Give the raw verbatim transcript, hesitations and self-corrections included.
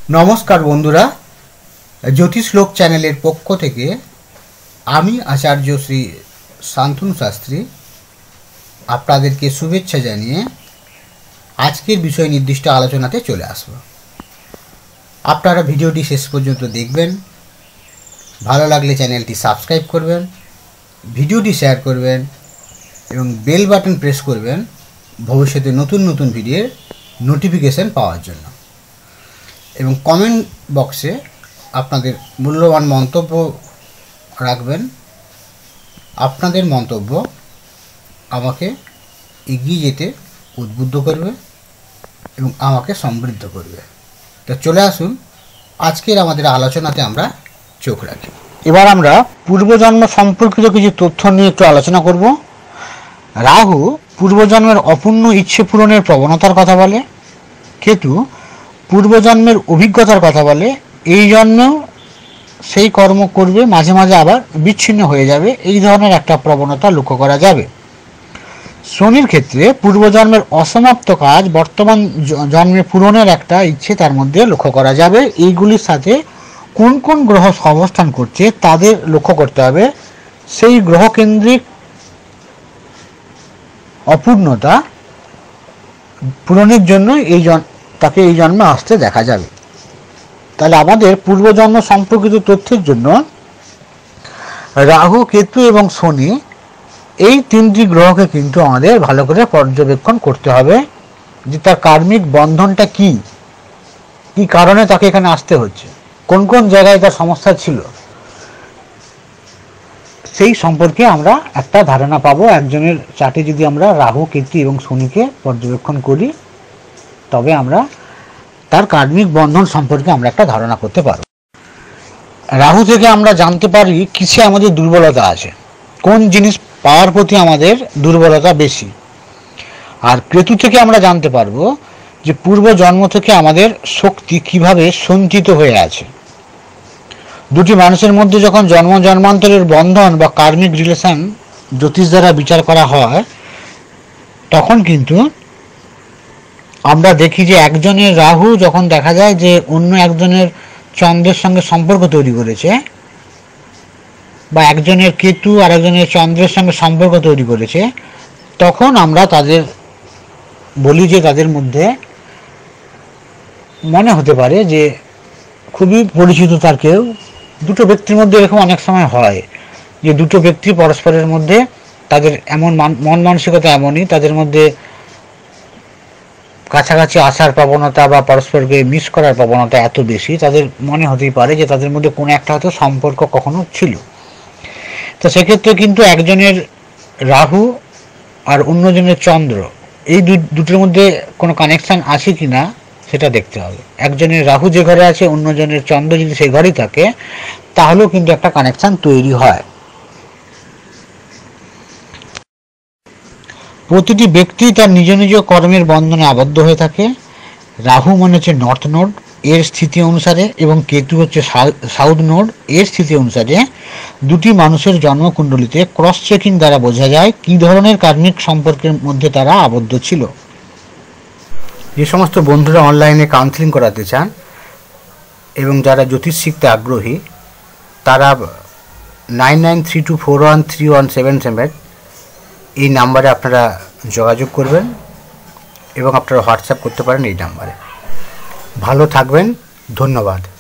नमस्कार बंधुरा ज्योतिष लोक चैनल पक्ष थेके आमी आचार्य श्री शान्तनु शास्त्री आपनादेरके शुभेच्छा जानिए आजकेर विषय निर्दिष्ट आलोचनाते चले आसबो। आपनारा भिडियोटी शेष पर्यन्त देखबेन, भालो लागले चैनलटी सबस्क्राइब करबेन, भिडियोटी शेयर करबेन एवं बेल बाटन प्रेस करबेन भविष्यते नतून नतून भिडियोर नोटिफिकेशन पाওয়ার জন্য। এবং কমেন্ট বক্সে আপনাদের মূল্যবান মন্তব্য রাখবেন। আপনাদের মন্তব্য আমাকে এগিয়ে যেতে উদ্বুদ্ধ করবে এবং আমাকে সমৃদ্ধ করবে। তো চলে আসুন আজকের আমাদের আলোচনাতে আমরা চোখ রাখি। এবার আমরা পূর্বজন্ম সম্পর্কিত কিছু তথ্য নিয়ে একটু আলোচনা করব। রাহু পূর্বজন্মের অপূর্ণ ইচ্ছে পূরণের প্রবণতার কথা বলে, কেতু পূর্বজন্মের অভিজ্ঞতার কথা বলে, এই জন্মেও সেই কর্ম করবে, মাঝে মাঝে আবার বিচ্ছিন্ন হয়ে যাবে, এই ধরনের একটা প্রবণতা লক্ষ্য করা যাবে। শনির ক্ষেত্রে পূর্বজন্মের অসমাপ্ত কাজ বর্তমান জন্মে পূরণের একটা ইচ্ছে তার মধ্যে লক্ষ্য করা যাবে। এইগুলির সাথে কোন কোন গ্রহ অবস্থান করছে তাদের লক্ষ্য করতে হবে। সেই গ্রহকেন্দ্রিক অপূর্ণতা পূরণের জন্য এই জন তাকে এই জন্মে আসতে দেখা যাবে। তাহলে আমাদের পূর্বজন্ম সম্পর্কিত তথ্যের জন্য রাহু, কেতু এবং শনি এই তিনটি গ্রহকে কিন্তু আমাদের ভালো করে পর্যবেক্ষণ করতে হবে যে তার কার্মিক বন্ধনটা কি, কি কারণে তাকে এখানে আসতে হচ্ছে, কোন কোন জায়গায় তার সমস্যা ছিল, সেই সম্পর্কে আমরা একটা ধারণা পাবো। একজনের চার্টে যদি আমরা রাহু, কেতু এবং শনিকে পর্যবেক্ষণ করি তবে আমরা তার কার্মিক বন্ধন সম্পর্কে আমরা একটা ধারণা করতে পারব। রাহু থেকে আমরা জানতে পারি কিসে আমাদের দুর্বলতা আছে, কোন জিনিস পাওয়ার প্রতি আমাদের দুর্বলতা বেশি। আর কেতু থেকে আমরা জানতে পারবো যে পূর্ব জন্ম থেকে আমাদের শক্তি কিভাবে সঞ্চিত হয়ে আছে। দুটি মানুষের মধ্যে যখন জন্ম জন্মান্তরের বন্ধন বা কার্মিক রিলেশন জ্যোতিষ দ্বারা বিচার করা হয় তখন কিন্তু আমরা দেখি যে একজনের রাহু যখন দেখা যায় যে অন্য একজনের চন্দ্রের সঙ্গে সম্পর্ক তৈরি করেছে, বা একজনের কেতু আর একজনের চন্দ্রের সঙ্গে সম্পর্ক তৈরি করেছে, তখন আমরা তাদের বলি যে তাদের মধ্যে মনে হতে পারে যে খুবই পরিচিত তার কেউ। দুটো ব্যক্তির মধ্যে এরকম অনেক সময় হয় যে দুটো ব্যক্তি পরস্পরের মধ্যে তাদের এমন মন মানসিকতা এমনই, তাদের মধ্যে কাছাকাছি আসার প্রবণতা বা পরস্পরকে মিস করার প্রবণতা এত বেশি, তাদের মনে হতেই পারে যে তাদের মধ্যে কোনো একটা হয়তো সম্পর্ক কখনো ছিল। তো সেক্ষেত্রে কিন্তু একজনের রাহু আর অন্যজনের চন্দ্র এই দুটোর মধ্যে কোনো কানেকশান আছে কি না সেটা দেখতে হবে। একজনের রাহু যে ঘরে আছে অন্যজনের চন্দ্র যদি সেই ঘরেই থাকে তাহলেও কিন্তু একটা কানেকশান তৈরি হয়। প্রতিটি ব্যক্তি তার নিজ নিজ কর্মের বন্ধনে আবদ্ধ হয়ে থাকে। রাহু মনে হচ্ছে নর্থ নোড এর স্থিতি অনুসারে এবং কেতু হচ্ছে সাউথ নোড এর স্থিতি অনুসারে দুটি মানুষের জন্মকুণ্ডলিতে ক্রস চেকিং দ্বারা বোঝা যায় কী ধরনের কার্মিক সম্পর্কের মধ্যে তারা আবদ্ধ ছিল। যে সমস্ত বন্ধুরা অনলাইনে কাউন্সেলিং করাতে চান এবং যারা জ্যোতিষ শিখতে আগ্রহী তারা nine nine three two four one three one seven seven এই নাম্বারে আপনারা যোগাযোগ করবেন এবং আপনারা হোয়াটসঅ্যাপ করতে পারেন এই নাম্বারে। ভালো থাকবেন, ধন্যবাদ।